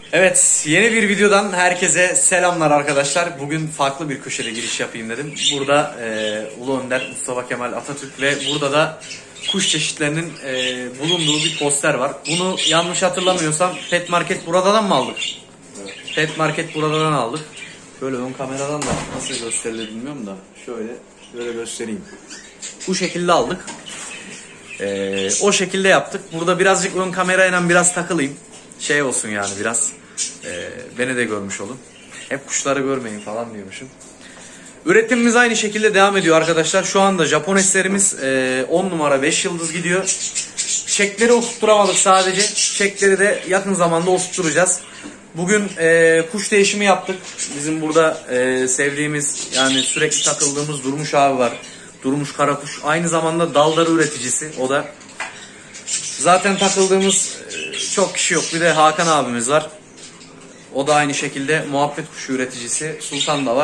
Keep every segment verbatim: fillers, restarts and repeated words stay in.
Evet, yeni bir videodan herkese selamlar arkadaşlar. Bugün farklı bir köşede giriş yapayım dedim. Burada e, Ulu Önder Mustafa Kemal Atatürk ve burada da kuş çeşitlerinin e, bulunduğu bir poster var. Bunu yanlış hatırlamıyorsam Pet Market buradan mı aldık? Evet. Pet Market buradan aldık. Böyle ön kameradan da nasıl gösterilir bilmiyorum da şöyle böyle göstereyim. Bu şekilde aldık. E, o şekilde yaptık. Burada birazcık ön kamerayla biraz takılayım. Şey olsun yani biraz e, beni de görmüş olun. Hep kuşları görmeyin falan diyormuşum. Üretimimiz aynı şekilde devam ediyor arkadaşlar. Şu anda Japoneslerimiz e, on numara beş yıldız gidiyor. Çekleri oturtturamadık sadece. Çekleri de yakın zamanda oturtturacağız. Bugün e, kuş değişimi yaptık. Bizim burada e, sevdiğimiz yani sürekli takıldığımız Durmuş abi var. Durmuş Karakuş. Aynı zamanda daldarı üreticisi o da. Zaten takıldığımız çok kişi yok. Bir de Hakan abimiz var. O da aynı şekilde muhabbet kuşu üreticisi. Sultan da var.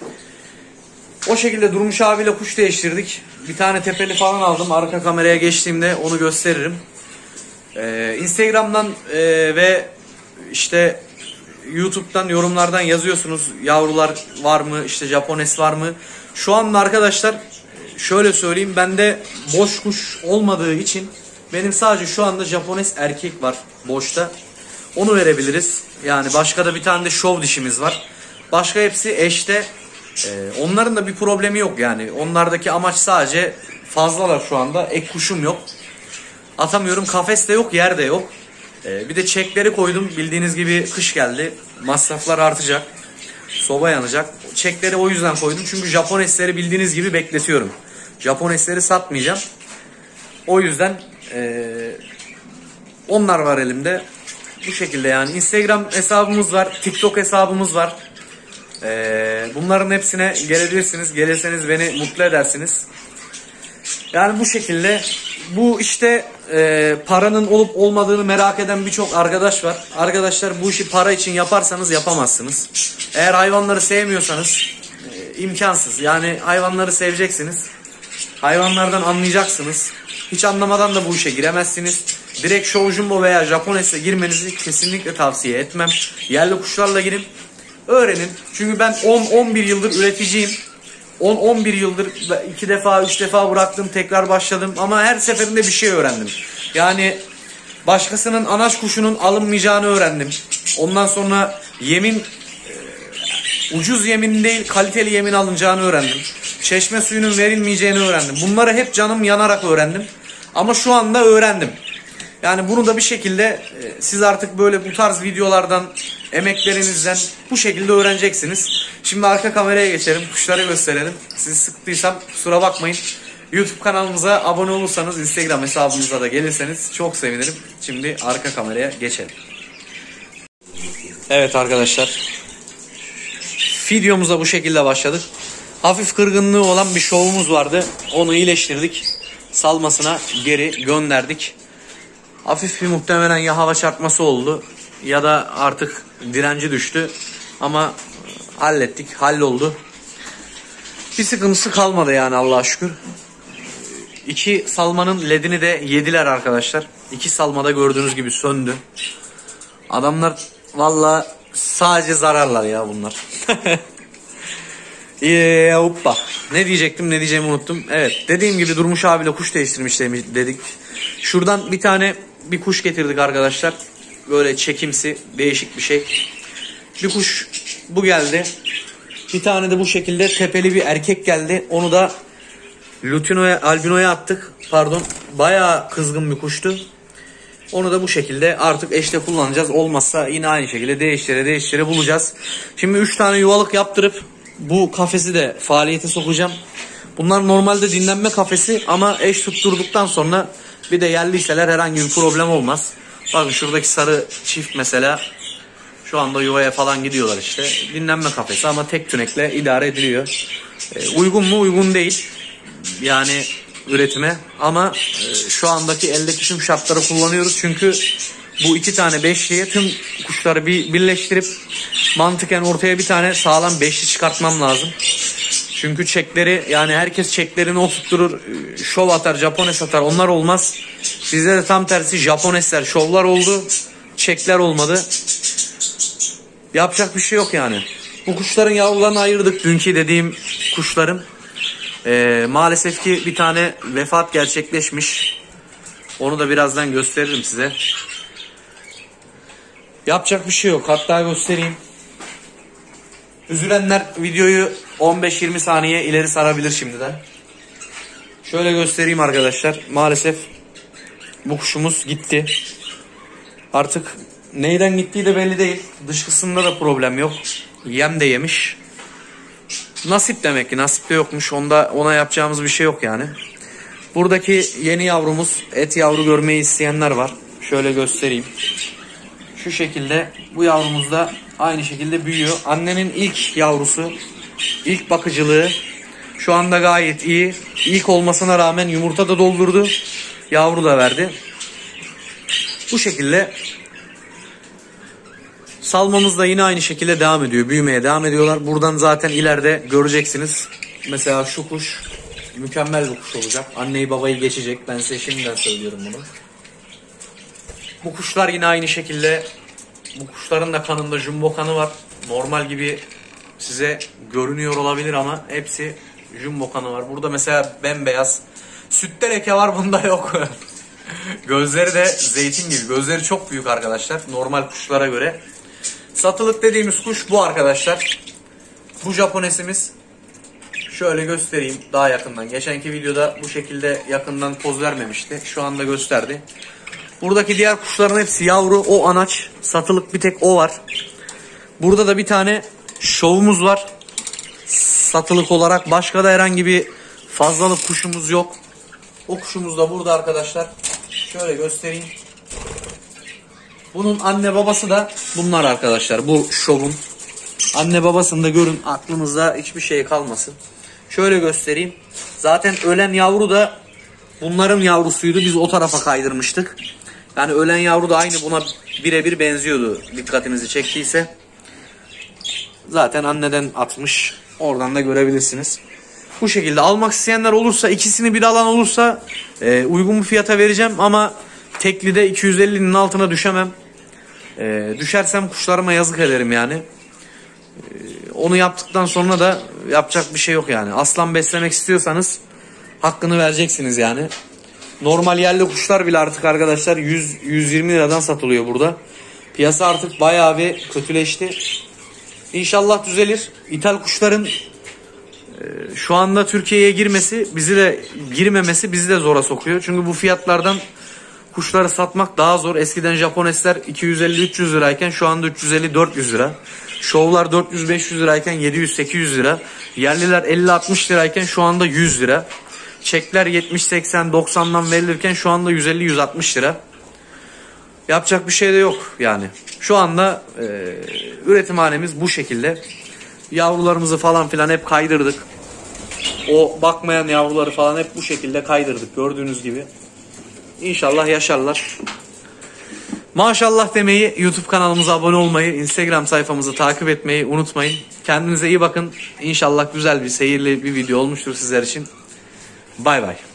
O şekilde Durmuş abiyle kuş değiştirdik. Bir tane tepeli falan aldım. Arka kameraya geçtiğimde onu gösteririm. Ee, Instagram'dan e, ve işte YouTube'dan yorumlardan yazıyorsunuz. Yavrular var mı? İşte Japones var mı? Şu anda arkadaşlar şöyle söyleyeyim. Bende boş kuş olmadığı için benim sadece şu anda Japones erkek var boşta. Onu verebiliriz. Yani başka da bir tane de şov dişimiz var. Başka hepsi eşte. Ee, onların da bir problemi yok yani. Onlardaki amaç sadece fazlalar şu anda. Ek kuşum yok. Atamıyorum. Kafes de yok, yer de yok. Ee, bir de çekleri koydum. Bildiğiniz gibi kış geldi. Masraflar artacak. Soba yanacak. Çekleri o yüzden koydum. Çünkü Japonesleri bildiğiniz gibi bekletiyorum. Japonesleri satmayacağım. O yüzden Ee, onlar var elimde. Bu şekilde yani. Instagram hesabımız var. TikTok hesabımız var. Ee, bunların hepsine gelebilirsiniz. Gelirseniz beni mutlu edersiniz. Yani bu şekilde. Bu işte e, paranın olup olmadığını merak eden birçok arkadaş var. Arkadaşlar bu işi para için yaparsanız yapamazsınız. Eğer hayvanları sevmiyorsanız e, imkansız. Yani hayvanları seveceksiniz. Hayvanlardan anlayacaksınız. Hiç anlamadan da bu işe giremezsiniz. Direkt Show Jumbo veya Japones'e girmenizi kesinlikle tavsiye etmem. Yerli kuşlarla girin. Öğrenin. Çünkü ben on on bir yıldır üreticiyim. on on bir yıldır iki defa üç defa bıraktım. Tekrar başladım. Ama her seferinde bir şey öğrendim. Yani başkasının anaç kuşunun alınmayacağını öğrendim. Ondan sonra yemin ucuz yemin değil kaliteli yemin alınacağını öğrendim. Çeşme suyunun verilmeyeceğini öğrendim. Bunları hep canım yanarak öğrendim. Ama şu anda öğrendim. Yani bunu da bir şekilde e, siz artık böyle bu tarz videolardan, emeklerinizden bu şekilde öğreneceksiniz. Şimdi arka kameraya geçelim, kuşları gösterelim. Sizi sıktıysam kusura bakmayın. YouTube kanalımıza abone olursanız, Instagram hesabımıza da gelirseniz çok sevinirim. Şimdi arka kameraya geçelim. Evet arkadaşlar. Videomuza bu şekilde başladık. Hafif kırgınlığı olan bir şovumuz vardı. Onu iyileştirdik. Salmasına geri gönderdik. Hafif bir muhtemelen ya hava çarpması oldu ya da artık direnci düştü. Ama hallettik, halloldu. Bir sıkıntısı kalmadı yani Allah'a şükür. İki salmanın ledini de yediler arkadaşlar. İki salmada gördüğünüz gibi söndü. Adamlar vallahi sadece zararlar ya bunlar. Eee hoppa. Ne diyecektim ne diyeceğimi unuttum. Evet dediğim gibi Durmuş abiyle kuş değiştirmiş dedik. Şuradan bir tane bir kuş getirdik arkadaşlar. Böyle çekimsi değişik bir şey. Bir kuş bu geldi. Bir tane de bu şekilde tepeli bir erkek geldi. Onu da Lutino'ya albino'ya attık. Pardon bayağı kızgın bir kuştu. Onu da bu şekilde artık eşte kullanacağız. Olmazsa yine aynı şekilde değiştire değiştire bulacağız. Şimdi üç tane yuvalık yaptırıp bu kafesi de faaliyete sokacağım. Bunlar normalde dinlenme kafesi ama eş tutturduktan sonra bir de yerliyseler herhangi bir problem olmaz. Bakın şuradaki sarı çift mesela şu anda yuvaya falan gidiyorlar işte. Dinlenme kafesi ama tek tünekle idare ediliyor. E, uygun mu? Uygun değil. Yani üretime ama e, şu andaki eldeki tüm şartları kullanıyoruz. Çünkü bu iki tane beşliye tüm kuşları bir birleştirip mantıken ortaya bir tane sağlam beşli çıkartmam lazım. Çünkü çekleri yani herkes çeklerini oturtturur, şov atar, Japones atar, onlar olmaz. Bizde de tam tersi Japonesler şovlar oldu, çekler olmadı. Yapacak bir şey yok yani. Bu kuşların yavrularını ayırdık. Dünkü dediğim kuşlarım. Ee, maalesef ki bir tane vefat gerçekleşmiş. Onu da birazdan gösteririm size. Yapacak bir şey yok. Hatta göstereyim. Üzülenler videoyu on beş yirmi saniye ileri sarabilir şimdiden. Şöyle göstereyim arkadaşlar. Maalesef bu kuşumuz gitti. Artık neyden gittiği de belli değil. Dışkısında da problem yok. Yem de yemiş. Nasip demek ki. Nasipte yokmuş. Onda, ona yapacağımız bir şey yok yani. Buradaki yeni yavrumuz, et yavru görmeyi isteyenler var. Şöyle göstereyim. Şu şekilde bu yavrumuz da aynı şekilde büyüyor. Annenin ilk yavrusu, ilk bakıcılığı şu anda gayet iyi. İlk olmasına rağmen yumurta da doldurdu. Yavru da verdi. Bu şekilde salmamız da yine aynı şekilde devam ediyor. Büyümeye devam ediyorlar. Buradan zaten ileride göreceksiniz. Mesela şu kuş mükemmel bir kuş olacak. Anneyi babayı geçecek. Ben size şimdiden söylüyorum bunu. Bu kuşlar yine aynı şekilde. Bu kuşların da kanında jumbo kanı var. Normal gibi size görünüyor olabilir ama hepsi jumbo kanı var. Burada mesela bembeyaz. Sütte leke var, bunda yok. Gözleri de zeytin gibi. Gözleri çok büyük arkadaşlar. Normal kuşlara göre. Satılık dediğimiz kuş bu arkadaşlar. Bu Japonesimiz. Şöyle göstereyim daha yakından. Geçenki videoda bu şekilde yakından poz vermemişti. Şu anda gösterdi. Buradaki diğer kuşların hepsi yavru. O anaç. Satılık bir tek o var. Burada da bir tane şovumuz var. Satılık olarak. Başka da herhangi bir fazlalık kuşumuz yok. O kuşumuz da burada arkadaşlar. Şöyle göstereyim. Bunun anne babası da bunlar arkadaşlar. Bu şovun. Anne babasını da görün. Aklınızda hiçbir şey kalmasın. Şöyle göstereyim. Zaten ölen yavru da bunların yavrusuydu. Biz o tarafa kaydırmıştık. Yani ölen yavru da aynı buna birebir benziyordu. Dikkatinizi çektiyse. Zaten anneden atmış. Oradan da görebilirsiniz. Bu şekilde almak isteyenler olursa, ikisini bir alan olursa e, uygun bir fiyata vereceğim. Ama teklide iki yüz ellinin altına düşemem. E, düşersem kuşlarıma yazık ederim yani. E, onu yaptıktan sonra da yapacak bir şey yok yani. Aslan beslemek istiyorsanız hakkını vereceksiniz yani. Normal yerli kuşlar bile artık arkadaşlar yüz yüz yirmi liradan satılıyor burada. Piyasa artık bayağı bir kötüleşti. İnşallah düzelir. İthal kuşların e, şu anda Türkiye'ye girmesi, bizi de girmemesi bizi de zora sokuyor. Çünkü bu fiyatlardan kuşları satmak daha zor. Eskiden Japonesler iki yüz elli üç yüz lirayken şu anda üç yüz elli dört yüz lira. Şovlar dört yüz beş yüz lirayken yedi yüz sekiz yüz lira. Yerliler elli altmış lirayken şu anda yüz lira. Çekler yetmiş seksen doksandan verilirken şu anda yüz elli yüz altmış lira. Yapacak bir şey de yok yani. Şu anda e, üretimhanemiz bu şekilde. Yavrularımızı falan filan hep kaydırdık. O bakmayan yavruları falan hep bu şekilde kaydırdık gördüğünüz gibi. İnşallah yaşarlar. Maşallah demeyi, YouTube kanalımıza abone olmayı, Instagram sayfamızı takip etmeyi unutmayın. Kendinize iyi bakın. İnşallah güzel bir, seyirli bir video olmuştur sizler için. Bay bay.